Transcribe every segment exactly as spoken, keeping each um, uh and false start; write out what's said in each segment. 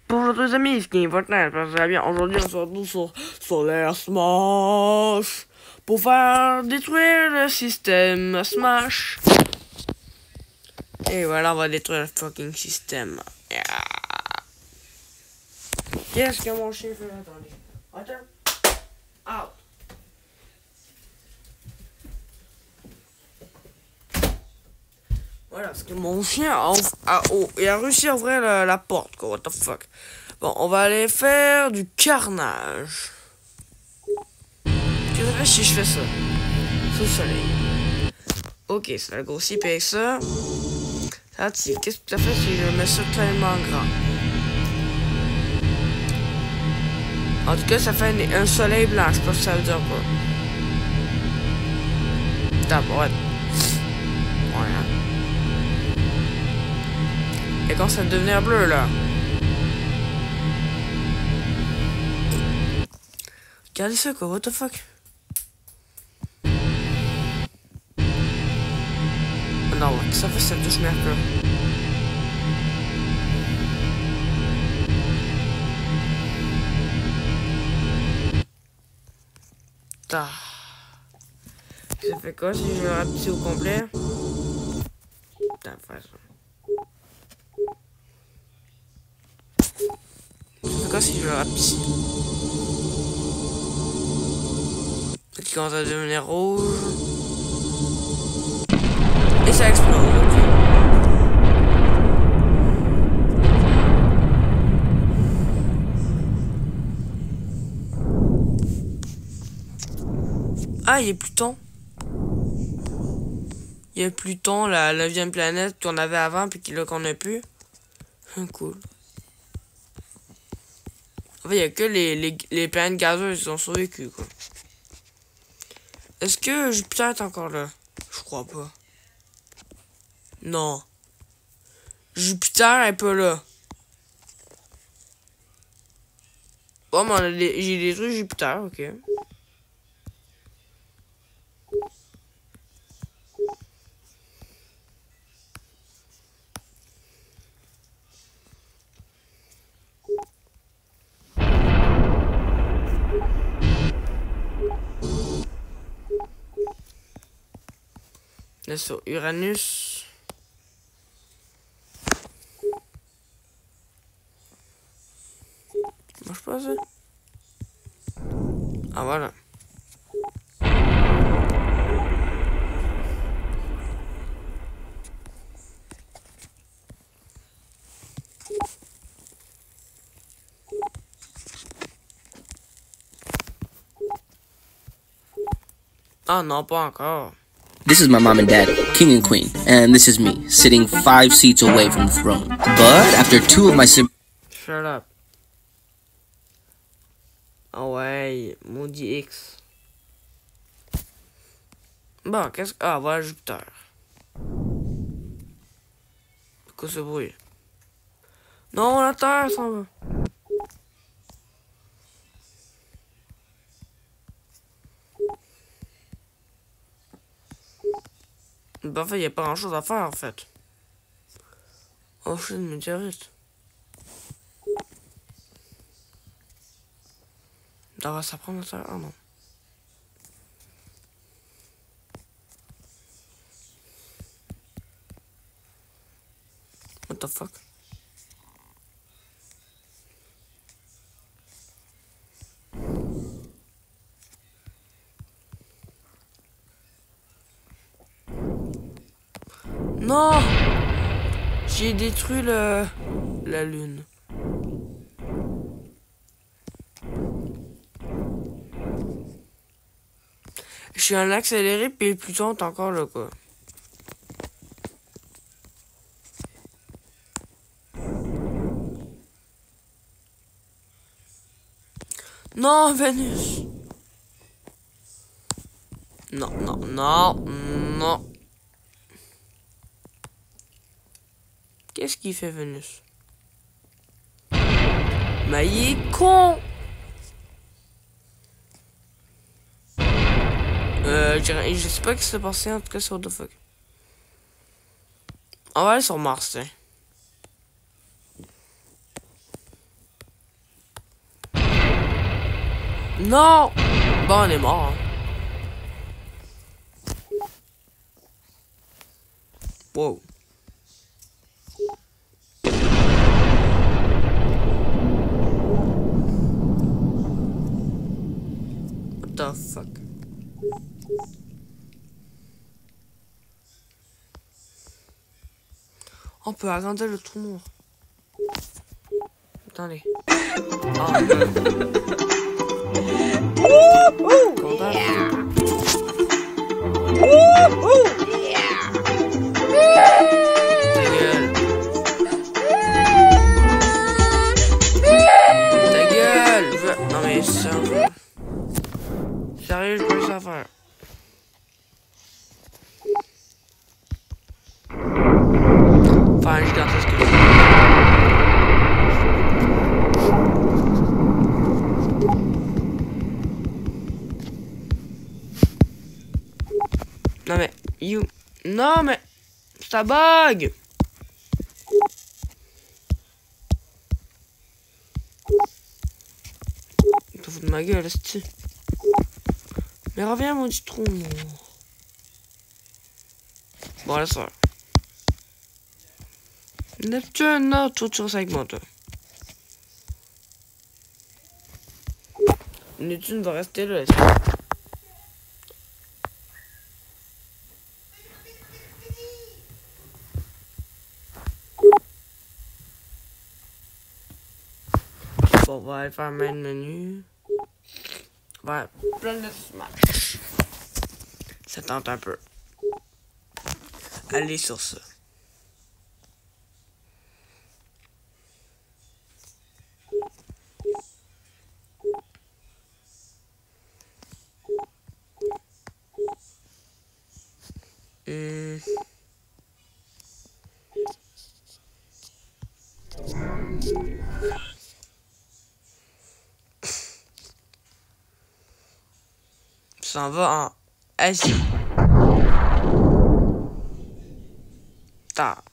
Bonjour les amis, c'est King Fortnite, ça va bien. Aujourd'hui on se retrouve sur Solaire Smash pour faire détruire le système Smash. Et voilà, on va détruire le fucking système. Yeah. Qu'est-ce que mon chien fait? Attendez. Attends. Out. Voilà, parce que mon chien a, a, oh, il a réussi à ouvrir la, la porte, quoi. What the fuck. Bon, on va aller faire du carnage. Qu'est-ce que ça fait si je fais ça? Sous le soleil. Ok, ça va grossir avec ça. Ça attire. Qu'est-ce que ça fait si je mets ça tellement grand? En tout cas, ça fait un, un soleil blanc. Je sais pas ce que ça veut dire quoi. D'abord. Ouais. Hein. Et quand ça va devenir bleu là? Regardez ça quoi, what the fuck? Non, ouais, ça fait cette douche mercure. Ah. Ça fait quoi si je le rapetis au complet? Putain, faire ça. Ça fait quoi si je le rapetis? Peut-être qu'il commence à devenir rouge. Et ça explose, ok. Ah, il y a Pluton. Il y a Pluton, la neuvième planète qu'on avait avant, puis qu'on a plus. Cool. En fait, il n'y a que les, les, les planètes gazeuses qui ont survécu, quoi. Est-ce que Jupiter est encore là? Je crois pas. Non. Jupiter est pas là. Bon, mais j'ai détruit Jupiter, ok. Là, sur Uranus. Marche pas ça? Ah voilà. Ah non, pas encore. This is my mom and dad, king and queen, and this is me, sitting five seats away from the throne. But after two of my siblings... Shut up. Ah ouais, maudit X. Bon, qu'est-ce que... Ah, voilà Jupiter. Pourquoi ce bruit? Non, la Terre s'en va. Ben, en fait, il n'y a pas grand chose à faire en fait. Oh, je suis une météorite. D'avoir ça prendre ça. Ah non. What the fuck? Non! J'ai détruit le... la lune. Je suis en accéléré, puis Pluton est encore là, quoi. Non, Vénus! Non, non, non, non. Qu'est-ce qu'il fait, Vénus? Mais il est con! Euh, je, je sais pas ce qui s'est passé, en tout cas, sur what the fuck. On va aller sur Mars, hein. Non! Bon, on est mort. Hein. Wow. What the fuck? On peut agrandir le trou noir. Attendez. Oh, Content, Ta gueule. Ta gueule. Non mais ça. Sérieux, je peux plus ça faire. Enfin, je garde ce que je fais. Non mais, you. Non mais, ça bug. Tu te fous de ma gueule, est-ce. Mais reviens, mon petit trou. Bon, là, ça. Neptune, non, tout sur ça avec moi, toi. Neptune va rester là. Bon, on va aller faire main menu. On va plein de Smash. Ça tente un peu. Allez sur ça. Hum. Ça en va en Asie. Ta.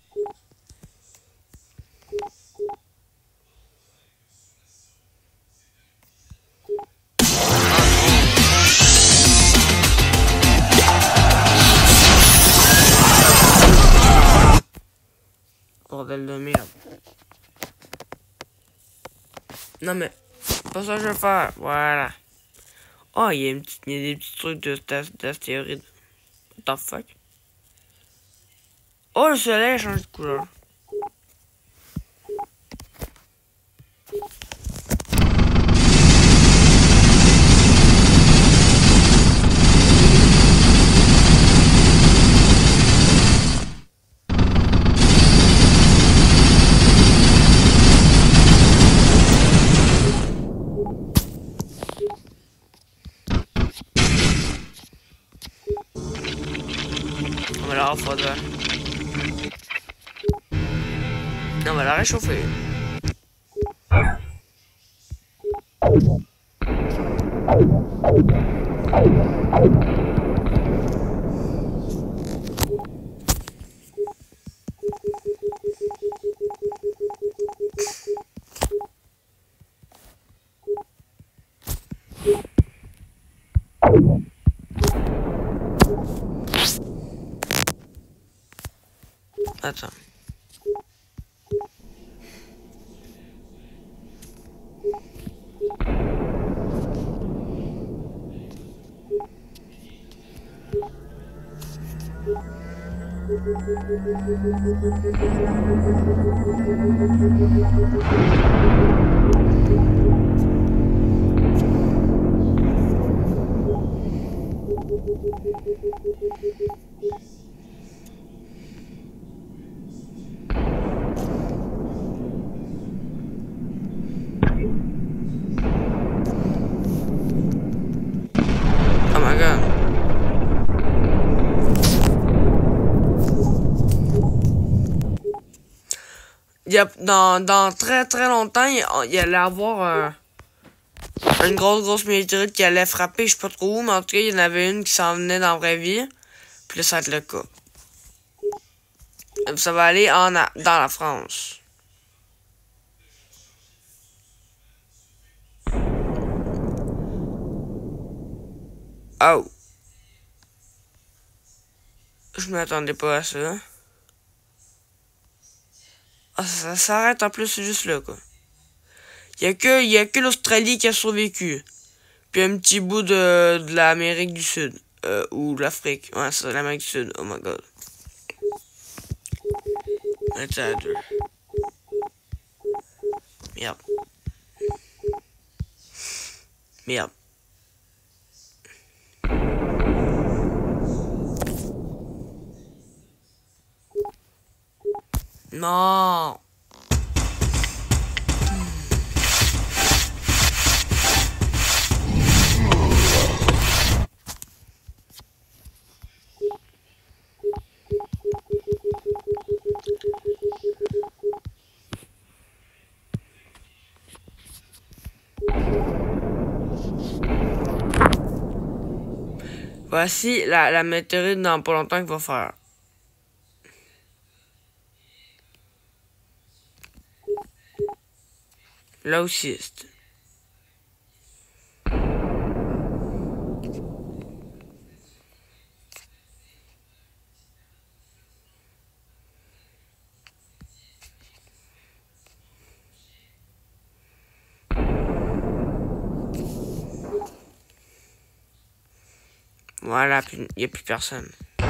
Bordel de merde. Non mais, pas ça que je veux faire. Voilà. Oh, il y a, une petite, il y a des petits trucs de d'astéroïdes. What the fuck? Oh, le soleil a changé de couleur. On va la refroidir. On va la réchauffer. Attends. Oh my god. Il y a, dans, dans très très longtemps, il, il allait avoir euh, une grosse grosse météorite qui allait frapper, je sais pas trop où, mais en tout cas, il y en avait une qui s'en venait dans la vraie vie. Puis là, ça va être le cas. Ça va aller en a, dans la France. Oh! Je m'attendais pas à ça. Ah, ça s'arrête en plus, c'est juste là, quoi. Il y a que, y a que l'Australie qui a survécu. Puis un petit bout de, de l'Amérique du Sud. Euh, ou de l'Afrique. Ouais, c'est l'Amérique du Sud. Oh my god. Attends, deux. Merde. Merde. Non. Voici la, la météorite dans pas longtemps qu'il va faire. Là aussi. Voilà, il n'y a plus personne.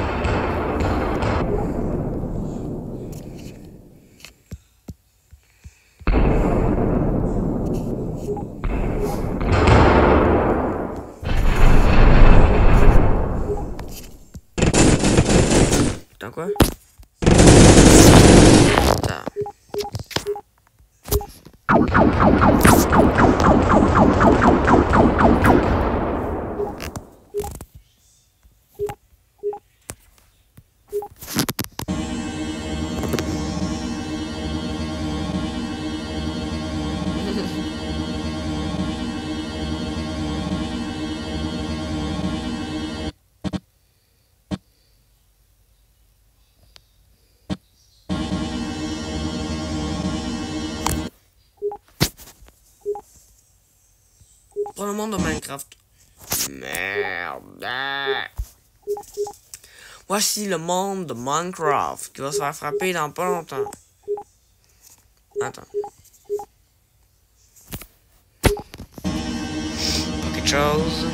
Attends quoi? Attends. Pour le monde de Minecraft. Merde. Voici le monde de Minecraft qui va se faire frapper dans pas longtemps. Attends. Pas quelque chose.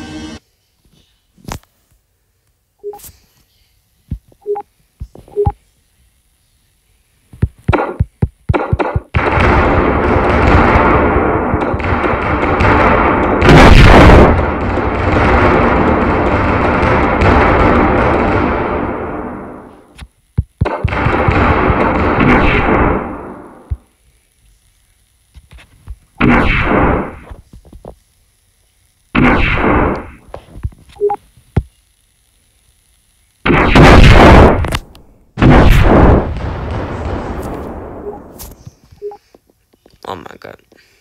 Oh my god.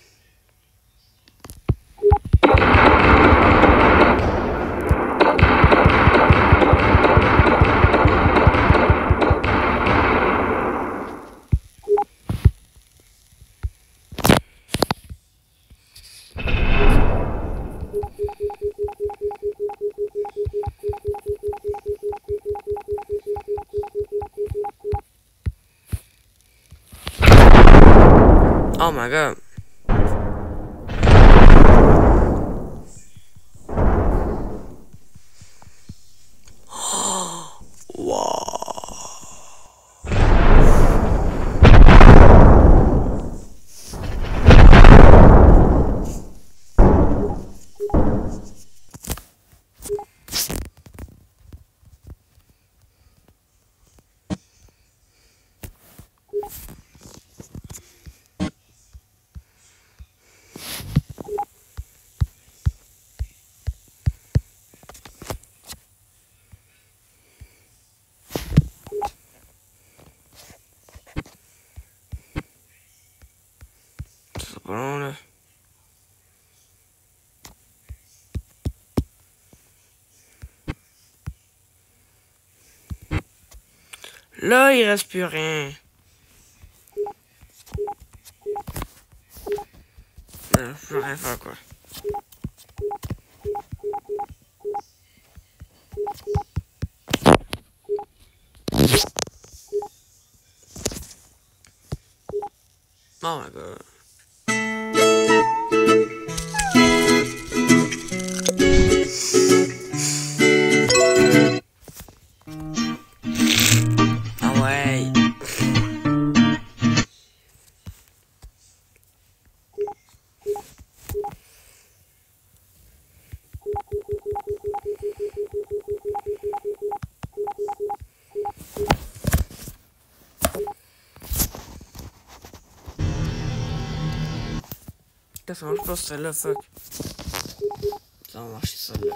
Oh my god. Wow. C'est pas long là. Là, il reste plus rien. Euh, je peux rien faire quoi. Oh my god. Ah ouais. Ça marche pas celle-là, fuck. Ça va marcher celle-là.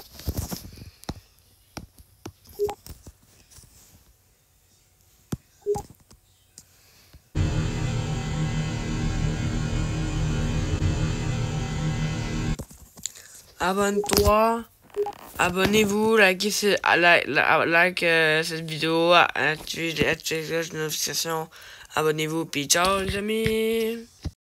Abonne-toi, abonnez-vous, likez like, like euh, cette vidéo, activez les notifications, abonnez-vous, puis ciao les amis.